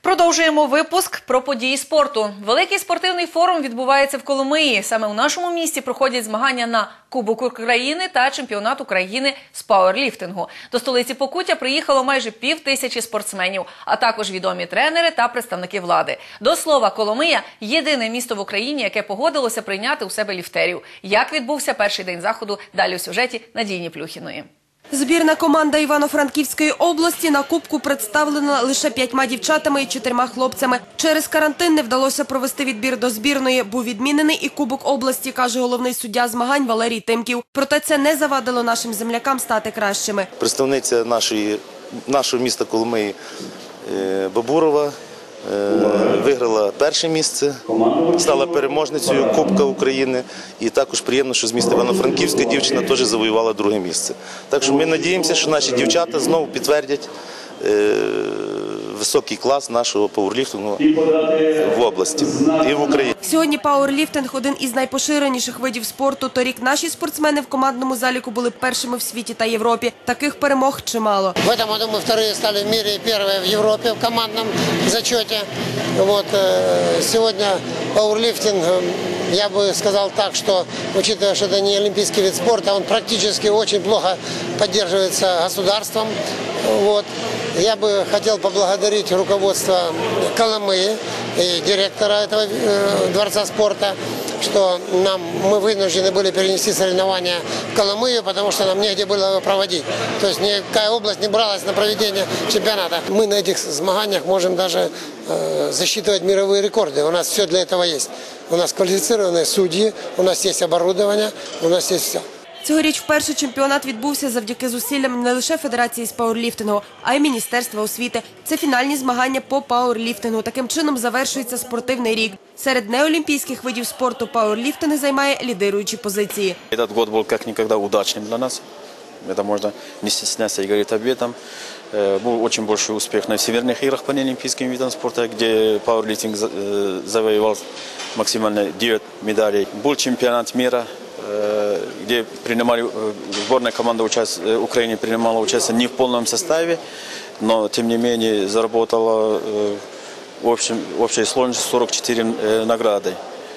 Продовжуємо випуск про події спорту. Великий спортивний форум відбувається в Коломиї. Саме у нашому місті проходять змагання на Кубок України та Чемпіонат України з пауерліфтингу. До столиці Покуття приїхало майже 5000 спортсменів, а також відомі тренери та представники влади. До слова, Коломия – єдине місто в Україні, яке погодилося прийняти у себе ліфтерів. Як відбувся перший день заходу, далі у сюжеті Надії Плюхіної. Збірна команда Івано-Франківської області на Кубку представлена лише 5 дівчатами і 4 хлопцями. Через карантин не вдалося провести відбір до збірної. Був відмінений і Кубок області, каже головний суддя змагань Валерій Тимків. Проте це не завадило нашим землякам стати кращими. Представниця нашого міста Коломиї Бабурова виграла перше місце, стала переможницею Кубка України. І також приємно, що з міста Івано-Франківська дівчина теж завоювала друге місце. Так що ми сподіваємося, що наші дівчата знову підтвердять високий клас нашого пауерліфтингу в області і в Україні. Сьогодні пауерліфтинг – один із найпоширеніших видів спорту. Торік наші спортсмени в командному заліку були першими в світі та Європі. Таких перемог чимало. В этом году мы вторые стали в мире и первые в Европе в командном зачете. Сегодня пауерлифтинг, я бы сказал так, что, учитывая, что это не олимпийский вид спорта, он практически очень плохо поддерживается государством. Я бы хотел поблагодарить руководство Коломыи и директора этого дворца спорта, что мы вынуждены были перенести соревнования в Коломыю, потому что нам негде было его проводить. То есть никакая область не бралась на проведение чемпионата. Мы на этих змаганиях можем даже засчитывать мировые рекорды. У нас все для этого есть. У нас квалифицированные судьи, у нас есть оборудование, у нас есть все. Цьогоріч вперше чемпіонат відбувся завдяки зусиллям не лише Федерації з пауерліфтингу, а й Міністерства освіти. Це фінальні змагання по пауерліфтингу. Таким чином завершується спортивний рік. Серед неолімпійських видів спорту пауерліфтинг займає лідируючі позиції. Этот год был как никогда удачным для нас. Это можно не стесняться и говорить об этом. Был очень большой успех на Всемирных играх по неолимпийским видам спорта, где пауерлифтинг завоевал максимально 9 медалей. Был чемпионат мира, где сборная команда Украины принимала участие не в полном составе, но тем не менее заработала в общей сложности 44 награды.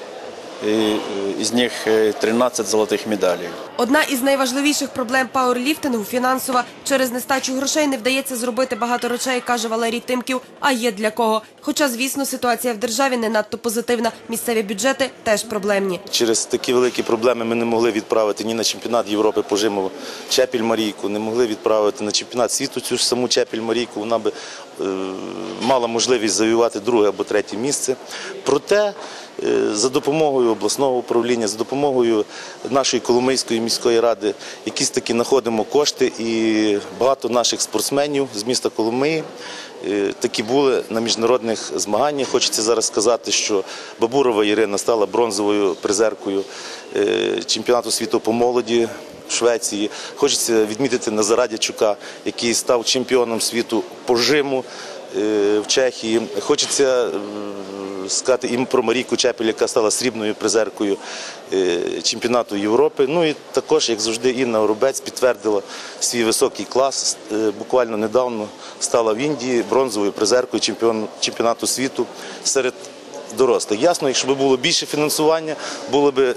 Із них 13 золотих медалей. Одна із найважливіших проблем пауерліфтингу – фінансова. Через нестачу грошей не вдається зробити багато речей, каже Валерій Тимків, а є для кого. Хоча, звісно, ситуація в державі не надто позитивна. Місцеві бюджети теж проблемні. Через такі великі проблеми ми не могли відправити ні на чемпіонат Європи по жиму Чепіль Марійку, не могли відправити на чемпіонат світу цю ж саму Чепіль Марійку. Вона би мала можливість завоювати друге або третє місце. Проте за допомогою обласного управління, за допомогою нашої Коломийської міської ради якісь такі знаходимо кошти, і багато наших спортсменів з міста Коломиї такі були на міжнародних змаганнях. Хочеться зараз сказати, що Бабурова Ірина стала бронзовою призеркою чемпіонату світу по молоді в Швеції. Хочеться відмітити Назара Дячука, який став чемпіоном світу по жиму в Чехії. Хочеться сказати і про Марійку Чепіль, яка стала срібною призеркою чемпіонату Європи. Ну і також, як завжди, Інна Горобець підтвердила свій високий клас. Буквально недавно стала в Індії бронзовою призеркою чемпіонату світу серед дорослих. Ясно, якщо б було більше фінансування, було б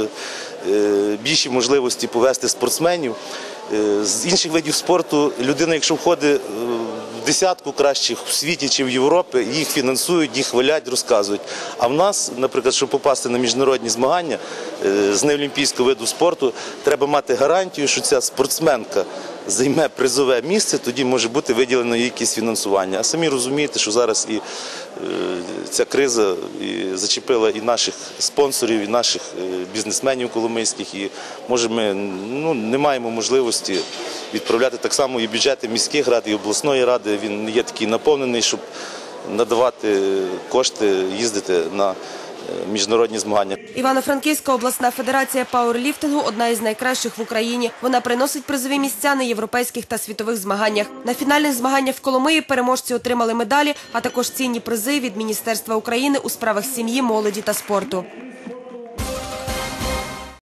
більші можливості повести спортсменів. З інших видів спорту людина, якщо входить в десятку кращих в світі чи в Європі, їх фінансують, їх хвалять, розказують. А в нас, наприклад, щоб попасти на міжнародні змагання з неолімпійського виду спорту, треба мати гарантію, що ця спортсменка займе призове місце, тоді може бути виділено якесь фінансування. А самі розумієте, що зараз і ця криза зачепила і наших спонсорів, і наших бізнесменів коломийських, і може ми не маємо можливості відправляти так само і бюджети міських рад, і обласної ради. Він не є такий наповнений, щоб надавати кошти, їздити на міжнародні змагання. Івано-Франківська обласна федерація пауерліфтингу – одна із найкращих в Україні. Вона приносить призові місця на європейських та світових змаганнях. На фінальних змаганнях в Коломиї переможці отримали медалі, а також цінні призи від Міністерства України у справах сім'ї, молоді та спорту.